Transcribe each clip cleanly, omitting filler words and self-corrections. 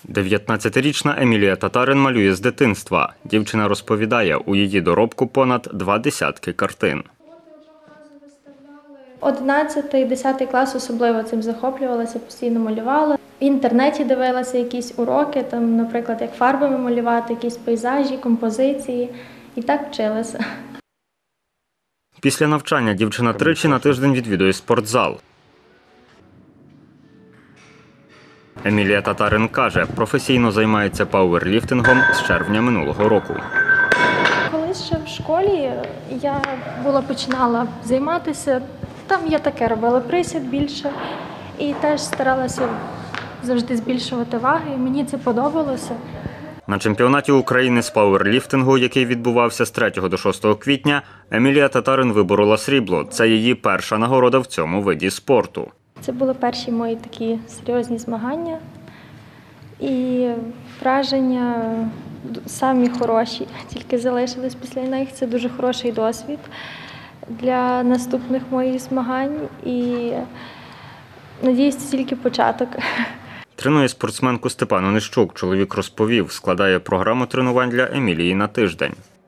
19-річна Емілія Татарин малює з дитинства. Дівчина розповідає, у її доробку понад 20 картин. 11-10 клас особливо цим захоплювалася, постійно малювала. В інтернеті дивилася якісь уроки, там, наприклад, як фарбами малювати, якісь пейзажі, композиції. І так вчилася. Після навчання дівчина тричі на тиждень відвідує спортзал. Емілія Татарин каже, професійно займається пауерліфтингом з червня минулого року. Колись ще в школі я починала займатися, там я таке робила присід більше і теж старалася завжди збільшувати ваги, і мені це подобалося. На чемпіонаті України з пауерліфтингу, який відбувався з 3 до 6 квітня, Емілія Татарин виборола срібло. Це її перша нагорода в цьому виді спорту. Це були перші мої такі серйозні змагання. І враження самі хороші, тільки залишились після них. Це дуже хороший досвід для наступних моїх змагань. І, надіюсь, це тільки початок. Тренує спортсменку Степан Онищук. Чоловік розповів, складає програму тренувань для Емілії на тиждень.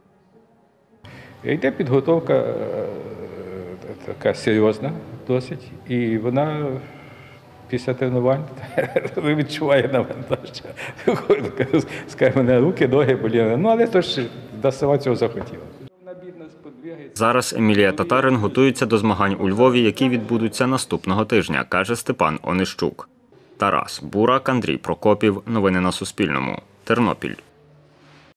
Йде підготовка така серйозна досить, і вона після тренувань відчуває навантаження. Скажімо, мене руки, ноги боліли, але то ж до села цього захотіла. Зараз Емілія Татарин готується до змагань у Львові, які відбудуться наступного тижня, каже Степан Онищук. Тарас Бурак, Андрій Прокопів. Новини на Суспільному. Тернопіль.